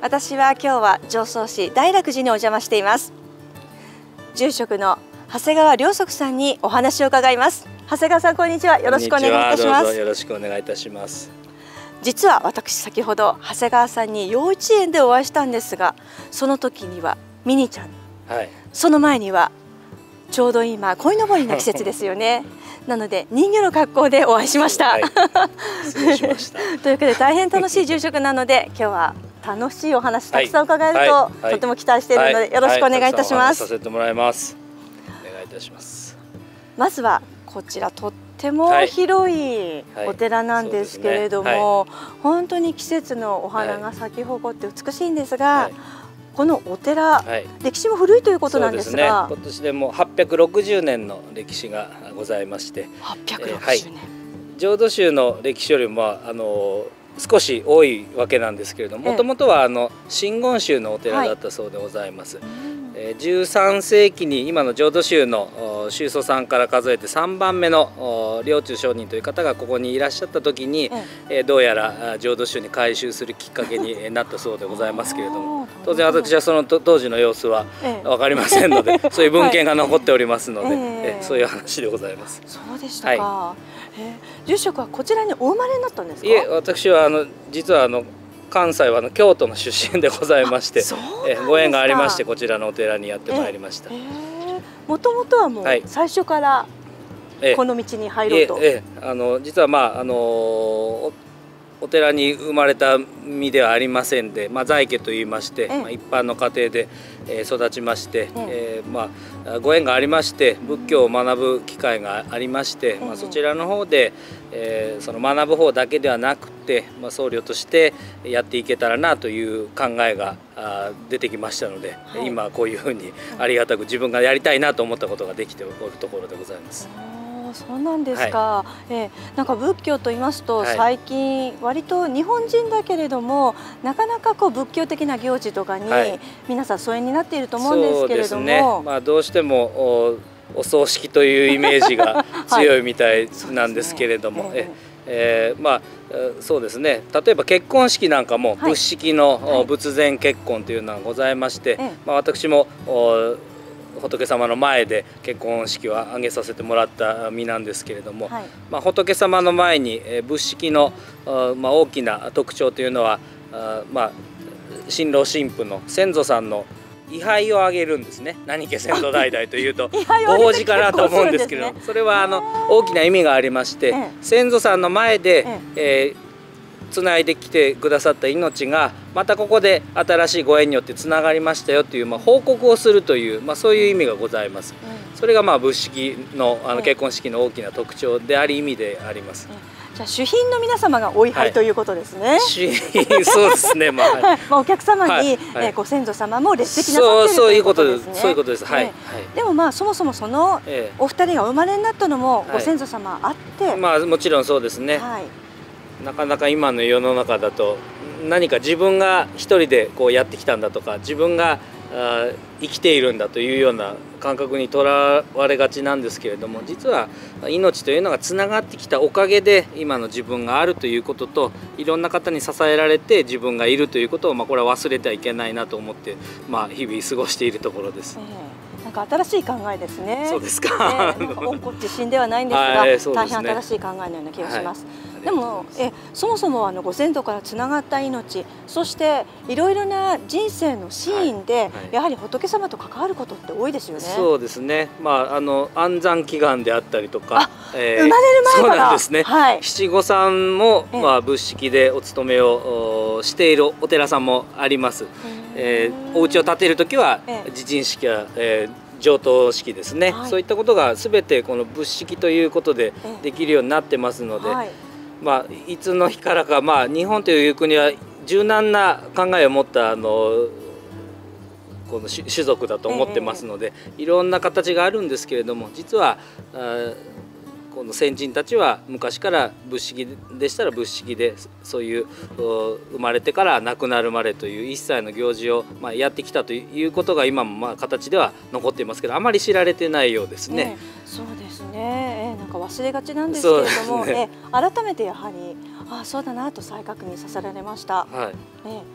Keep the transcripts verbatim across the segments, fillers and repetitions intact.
私は今日は常総市大楽寺にお邪魔しています。住職の長谷川良則さんにお話を伺います。長谷川さん、こんにちは。よろしくお願いいたします。 よろしくお願いいたします。 実は私、先ほど長谷川さんに幼稚園でお会いしたんですが、その時にはミニちゃん、はい、その前にはちょうど今鯉のぼりの季節ですよね。なので人魚の格好でお会いしました。はい、 失礼しました。 というわけで大変楽しい住職なので、今日は楽しいお話たくさん伺えると、はいはい、とても期待しているので、よろしくお願いいたします。 させてもらいます。お願いいたします。 まずはこちら、とっても広いお寺なんですけれども、はいはいねはい、本当に季節のお花が咲き誇って美しいんですが、はい、このお寺、はい、歴史も古いということなんですが、 そうですね、今年でもはっぴゃくろくじゅうねんの歴史がございまして、 はっぴゃくろくじゅうねん、 えーはい、浄土宗の歴史よりもあの少し多いわけなんですけれども、もともとはあの真言宗のお寺だったそうでございます。はい、えー、じゅうさんせいきに今の浄土宗の宗祖さんから数えてさんばんめの良中上人という方がここにいらっしゃった時に、えー、どうやら浄土宗に改宗するきっかけになったそうでございますけれども、当然私はその当時の様子は分かりませんので、そういう文献が残っておりますので、はい、えー、そういう話でございます。 そうでしたか。はい、えー、住職はこちらにお生まれになったんですか？ いえ、私はあの実はあの関西はあの京都の出身でございまして、えご縁がありましてこちらのお寺にやってまいりました。 もともとはもう最初からこの道に入ろうと。 ええええ、あの実はまああのおお寺に生まれた身ではありませんで、まあ、在家といいまして、まあ、一般の家庭で、えー、育ちまして、えーまあ、ご縁がありまして仏教を学ぶ機会がありまして、まあ、そちらの方で、えー、その学ぶ方だけではなくて、まあ、僧侶としてやっていけたらなという考えがあ出てきましたので、はい、今こういうふうにありがたく自分がやりたいなと思ったことができておるところでございます。 そうなんですか。はい、えー、なんか仏教と言いますと、はい、最近割と日本人だけれどもなかなかこう仏教的な行事とかに、はい、皆さん疎遠になっていると思うんですけれども、ね、 まあ、どうしてもお、お葬式というイメージが強いみたいなんですけれども、ええー、まあそうですね、例えば結婚式なんかも仏式の仏前結婚というのがございまして、はい、まあ、私も仏様の前で結婚式を挙げさせてもらった身なんですけれども、はい、まあ、仏様の前に仏式の、まあ、大きな特徴というのは、まあ、新郎新婦の先祖さんの位牌をあげるんですね。何家先祖代々というとご法事かなと思うんですけど、それはあの大きな意味がありまして、先祖さんの前で、えーつないできてくださった命がまたここで新しいご縁によってつながりましたよという、まあ、報告をするという、まあ、そういう意味がございます。うん、それがまあ仏式の、あの結婚式の大きな特徴であり意味であります。 うん、じゃあ主賓の皆様がお位牌ということですね。はい、 主賓、そうですね。まあ、はい、 まあお客様に、はい、えー、ご先祖様も列席なさっているということですね。 そういうことです。はい。 でもまあそもそもそのお二人がお生まれになったのもご先祖様あって、はい、 まあもちろんそうですね。はい、なかなか今の世の中だと何か自分が一人でこうやってきたんだとか、自分があ生きているんだというような感覚にとらわれがちなんですけれども、実は命というのがつながってきたおかげで今の自分があるということと、いろんな方に支えられて自分がいるということを、まあこれは忘れてはいけないなと思って、まあ、日々過ごしているところです。 えー、なんか新しい考えですね。 そうですか。 えー、なんか温故知新ではないんですが、はい、大変新しい考えのような気がします。はい、でもえそもそもあのご先祖からつながった命、そしていろいろな人生のシーンで、はいはい、やはり仏様と関わることって多いですよね。 そうですね。まああの安産祈願であったりとか、 えー、生まれる前から、そうなんですね。 はい、 七五三も、えー、まあ仏式でお勤めをしているお寺さんもあります。えー、お家を建てるときは地鎮式や、えー上等式ですね、はい、そういったことが全てこの仏式ということでできるようになってますので、はい、まあいつの日からか、まあ、日本という国は柔軟な考えを持ったあのこの種族だと思ってますので、えー、いろんな形があるんですけれども、実はあこの先人たちは昔から仏式でしたら仏式で、そういう生まれてから亡くなるまでという一切の行事をまあやってきたということが今もまあ形では残っていますけど、あまり知られてないようですね。 ね、そうですね、えー、なんか忘れがちなんですけれども、ね、えー、改めてやはりああそうだなと再確認させられました。はい、えー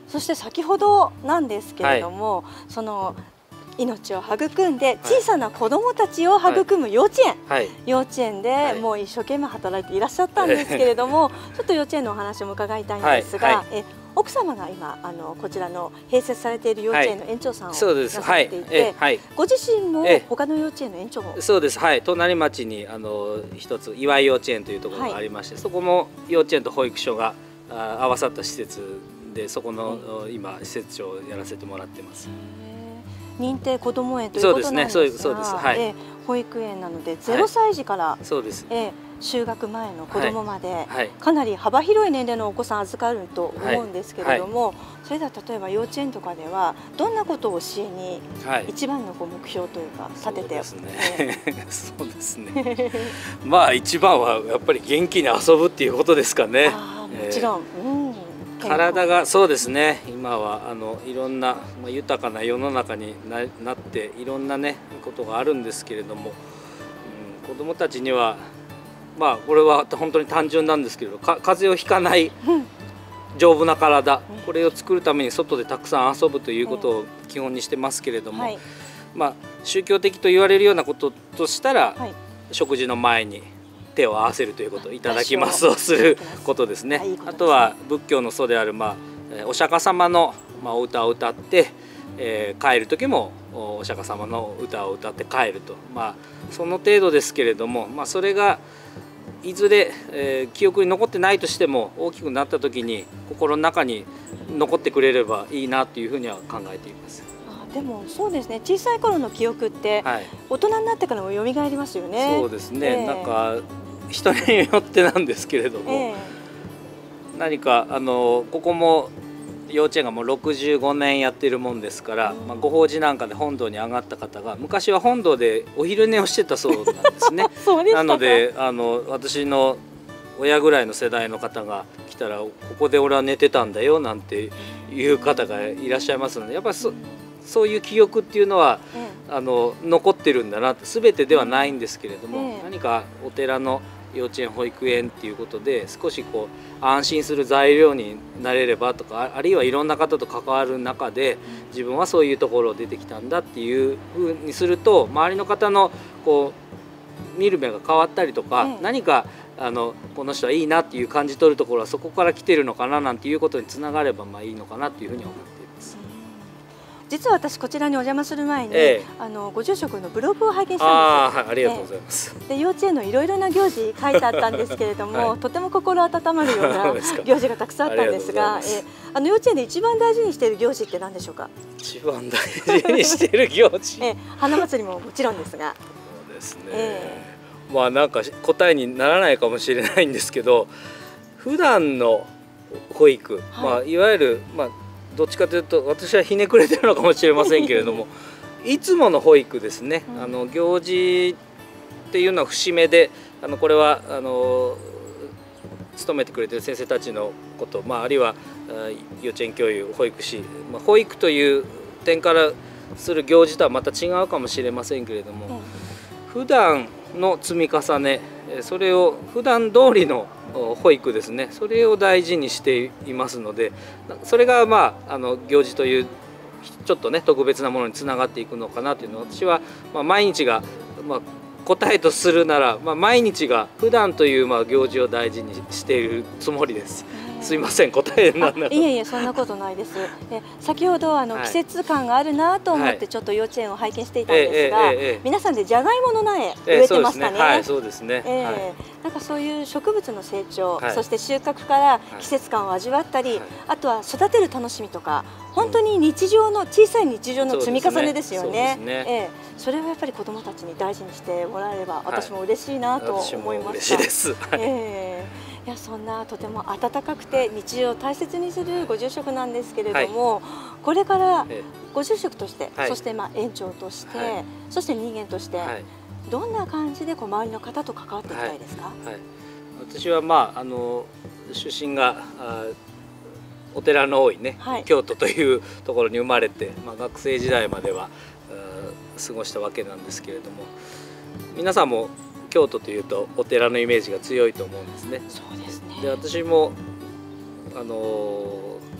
そして先ほどなんですけれども、はい、その命を育んで小さな子どもたちを育む幼稚園、はい、幼稚園でもう一生懸命働いていらっしゃったんですけれども、はい、ちょっと幼稚園のお話も伺いたいんですが、はいはい、え奥様が今あのこちらの併設されている幼稚園の園長さんをなさっていて、ご自身も他の幼稚園の園長もそうです、はい、隣町にあの一つ岩井幼稚園というところがありまして、はい、そこも幼稚園と保育所があ合わさった施設で、そこの、はい、今施設長をやらせてもらってます。 認定こども園ということなんですが、 そうですね、はい、 え保育園なのでゼロさい児から、はい、 そうです、 え就学前の子どもまで、はいはい、かなり幅広い年齢のお子さん預かると思うんですけれども、はいはい、それでは例えば幼稚園とかではどんなことを教えに一番のこう目標というか立てて、 そうですねまあ一番はやっぱり元気に遊ぶっていうことですかね。 あもちろん、えーうん体がそうですね、今はあのいろんな、まあ、豊かな世の中に な, なっていろんなねことがあるんですけれども、うん、子どもたちにはまあこれは本当に単純なんですけど、か風邪をひかない丈夫な体、これを作るために外でたくさん遊ぶということを基本にしてますけれども、はい、まあ宗教的と言われるようなこととしたら、はい、食事の前に手を合わせるということ、いただきますをすることですね。あとは仏教の祖である、まあ、お釈迦様の、まあ、お歌を歌って、えー、帰る時もお釈迦様の歌を歌って帰ると、まあ、その程度ですけれども、まあ、それがいずれ、えー、記憶に残ってないとしても大きくなった時に心の中に残ってくれればいいなというふうには考えています。 でもそうですね、小さい頃の記憶って、はい、大人になってからも蘇りますよね。 そうですね、えー、なんか人によってなんですけれども、えー、何かあのここも幼稚園がもうろくじゅうごねんやってるもんですから、うん、まあ、ご法事なんかで本堂に上がった方が昔は本堂でお昼寝をしてたそうなんですね。 そうでしたか。 なのであの私の親ぐらいの世代の方が来たらここで俺は寝てたんだよなんていう方がいらっしゃいますので、やっぱり そ, そういう記憶っていうのは、うん、あの残ってるんだなって、全てではないんですけれども、うん、何かお寺の幼稚園保育園っていうことで少しこう安心する材料になれればとか、あるいはいろんな方と関わる中で自分はそういうところを出てきたんだっていうふうにすると、周りの方のこう見る目が変わったりとか、うん、何かあのこの人はいいなっていう感じ取るところはそこから来てるのかななんていうことにつながればまあいいのかなっていうふうに思っています。 実は私こちらにお邪魔する前に、ええ、あのご住職のブログを拝見したんですよ。あ、 はい、ありがとうございます。 ええ、で幼稚園のいろいろな行事書いてあったんですけれども、はい、とても心温まるような行事がたくさんあったんですが、えあの幼稚園で一番大事にしている行事って何でしょうか。 一番大事にしている行事、 え花祭りももちろんですが。 そうですね、ええ、まあなんか答えにならないかもしれないんですけど、普段の保育、はい、まあいわゆるまあどっちかというと私はひねくれてるのかもしれませんけれどもいつもの保育ですね、うん、あの行事っていうのは節目で、あのこれはあの勤めてくれてる先生たちのこと、まあ、あるいは幼稚園教諭保育士、まあ、保育という点からする行事とはまた違うかもしれませんけれども、うん、普段の積み重ね、それを普段通りの保育ですね、それを大事にしていますので、それがまああの行事というちょっとね特別なものにつながっていくのかなというのは、私はまあ毎日がまあ答えとするなら、まあ、毎日が普段というまあ行事を大事にしているつもりです。すいません、答えなんだ。 いえいえ、そんなことないです。え先ほどあの、はい、季節感があるなと思ってちょっと幼稚園を拝見していたんですが、はいええええ、皆さんでじゃがいもの苗植えてましたね。 はい、そうですね。 なんかそういう植物の成長、はい、そして収穫から季節感を味わったり、はい、あとは育てる楽しみとか、本当に日常の小さい日常の積み重ねですよね。ええ、それをやっぱり子どもたちに大事にしてもらえれば、私も嬉しいなと思いました。 嬉しいです。 ええいや、そんなとても温かくて日常を大切にするご住職なんですけれども、はい、これからご住職として、はい、そしてまあ園長として、はい、そして人間として、はい、どんな感じでこう周りの方と関わっていきたいですか。はいはい、 私はまああの出身があお寺の多いね、はい、京都というところに生まれて、まあ、学生時代までは過ごしたわけなんですけれども、皆さんも京都というとお寺のイメージが強いと思うんですね。 そうですね。 で、私もあの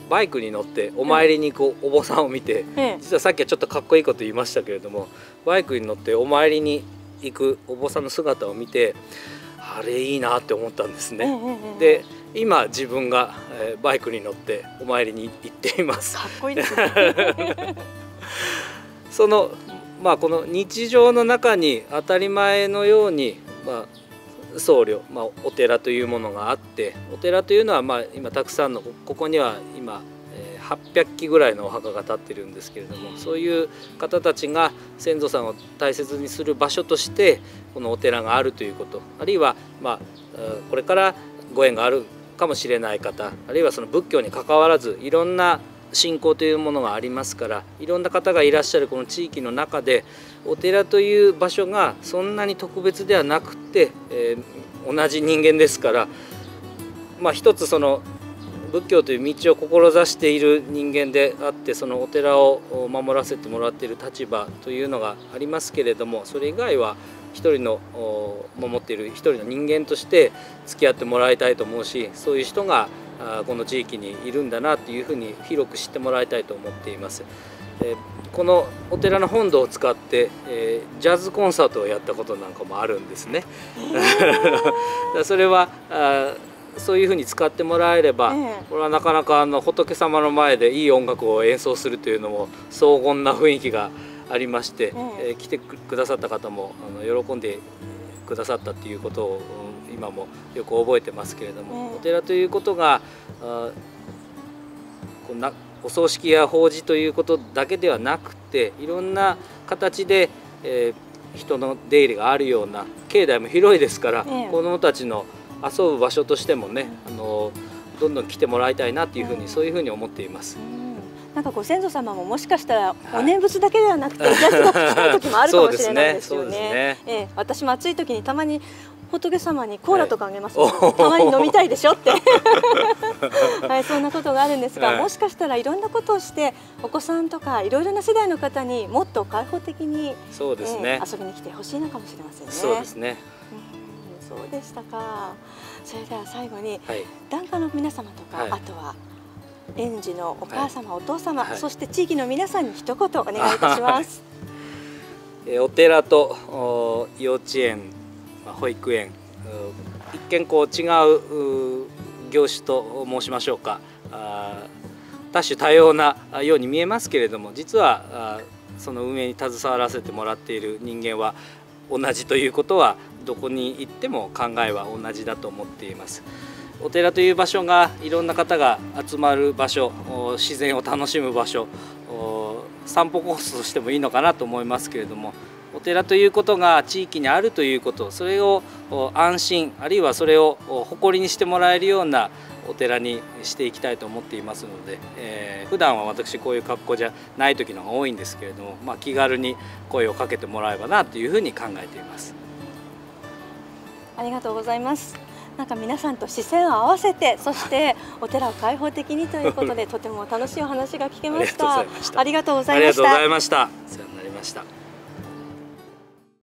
バイクに乗ってお参りに行くお坊さんを見て、ええ、実はさっきはちょっとかっこいいこと言いましたけれども、バイクに乗ってお参りに行くお坊さんの姿を見て、あれいいなって思ったんですね。ええ、で今自分が、えー、バイクに乗ってお参りに行っています。 かっこいいですね。 そのまあこの日常の中に当たり前のように、まあ、僧侶、まあ、お寺というものがあって、お寺というのはまあ今たくさんのここには今はっぴゃくきぐらいのお墓が建ってるんですけれども、そういう方たちが先祖さんを大切にする場所としてこのお寺があるということ、あるいはまあこれからご縁があるかもしれない方、あるいはその仏教に関わらずいろんな信仰というものがありますから、いろんな方がいらっしゃるこの地域の中でお寺という場所がそんなに特別ではなくて、えー、同じ人間ですから、まあ一つその仏教という道を志している人間であって、そのお寺を守らせてもらっている立場というのがありますけれども、それ以外は一人の守っている一人の人間として付き合ってもらいたいと思うし、そういう人がこの地域にいるんだなというふうに広く知ってもらいたいと思っています。このお寺の本堂を使ってジャズコンサートをやったことなんかもあるんですね。それはそういうふうに使ってもらえれば、これはなかなかあの仏様の前でいい音楽を演奏するというのも荘厳な雰囲気がありまして、えー、来てくださった方もあの喜んでくださったということを今もよく覚えてますけれども、お寺ということがあこんなお葬式や法事ということだけではなくて、いろんな形で、えー、人の出入りがあるような境内も広いですから、子どもたちの遊ぶ場所としてもね、あのどんどん来てもらいたいなというふうに、そういうふうに思っています。 なんかご先祖様ももしかしたらお念仏だけではなくてお茶が聞きたい時もあるかもしれないですよね。ええ、私も暑い時にたまに仏様にコーラとかあげますので、はい、たまに飲みたいでしょってはい、そんなことがあるんですが、はい、もしかしたらいろんなことをしてお子さんとかいろいろな世代の方にもっと開放的にそうですね、えー、遊びに来てほしいのかもしれませんね。 そうですね。 うん、そうでしたか。それでは最後に、はい、檀家の皆様とか、はい、あとは園児のお母様、はい、お父様、はい、そして地域の皆さんに一言お願いいたします。 はい、お寺と幼稚園、保育園、一見こう違う業種と申しましょうか、多種多様なように見えますけれども、実はその運営に携わらせてもらっている人間は同じということは、どこに行っても考えは同じだと思っています。お寺という場所がいろんな方が集まる場所、自然を楽しむ場所、散歩コースとしてもいいのかなと思いますけれども、お寺ということが地域にあるということ、それを安心、あるいはそれを誇りにしてもらえるようなお寺にしていきたいと思っていますので、えー、普段は私こういう格好じゃない時の方が多いんですけれども、まあ、気軽に声をかけてもらえばなというふうに考えています。 ありがとうございます。なんか皆さんと視線を合わせて、そしてお寺を開放的にということでとても楽しいお話が聞けました。ありがとうございました。 ありがとうございました。お世話になりました。